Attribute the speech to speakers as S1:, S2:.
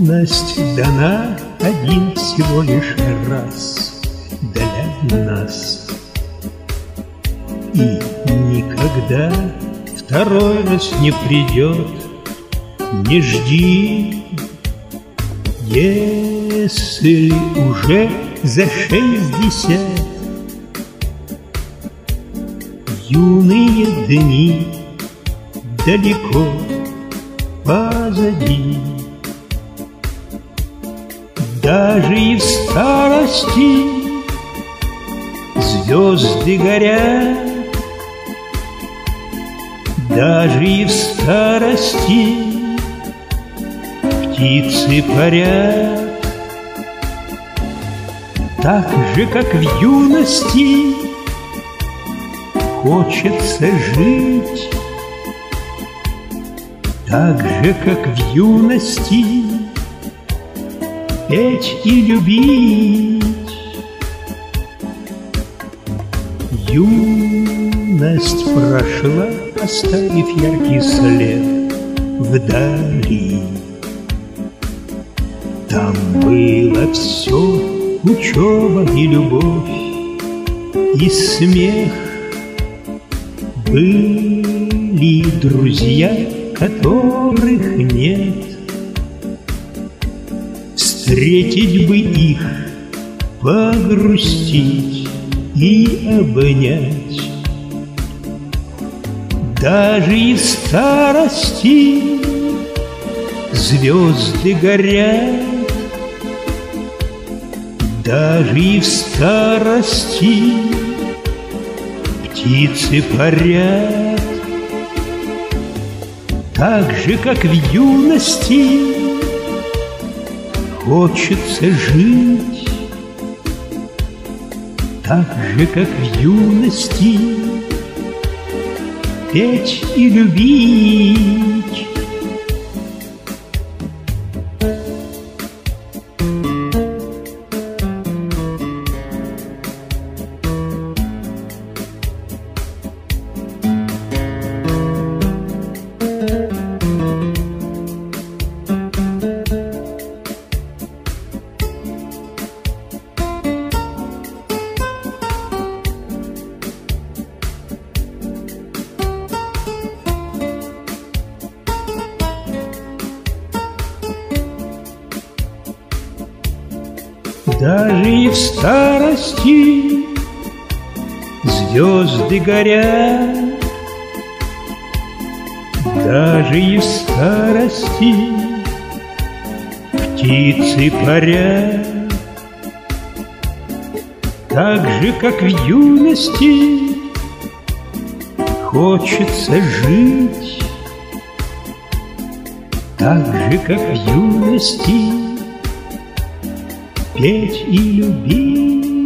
S1: Юность дана один всего лишь раз для нас, и никогда второй раз не придет. Не жди, если уже за 60 юные дни далеко позади. Даже и в старости звезды горят, даже и в старости птицы парят. Так же, как в юности, хочется жить. Так же, как в юности, петь и любить. Юность прошла, оставив яркий след вдали. Там было все: учеба и любовь, и смех. Были друзья, которых нет. Встретить бы их, погрустить и обнять. Даже и в старости звезды горят, даже и в старости птицы парят. Так же, как в юности, хочется жить. Так же, как в юности, петь и любить. Даже и в старости звезды горят, даже и в старости птицы парят. Так же, как в юности, хочется жить. Так же, как в юности, петь и любить.